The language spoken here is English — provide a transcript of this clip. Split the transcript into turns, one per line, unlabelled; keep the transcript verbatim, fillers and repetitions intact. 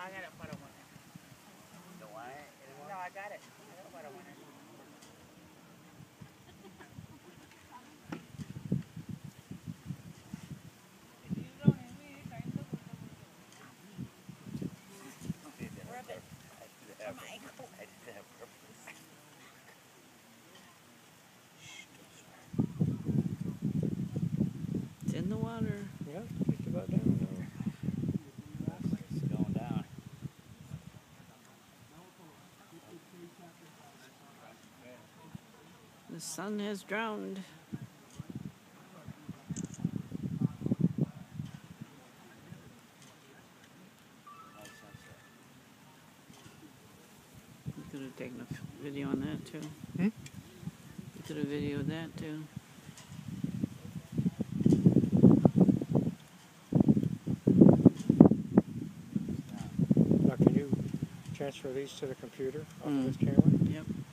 I got a photo one.
Don't want it anymore?
No, I got it. I got a photo one. Rub it.
I did that on purpose. I did that on purpose.
It's in the water.
Yeah, just about down now.
It's going down.
The sun has drowned.
Nice sunset.
You could have taken a f- video on that too.
Hmm?
You could have videoed that too.
Now, can you transfer these to the computer off
Mm.
of this camera?
Yep.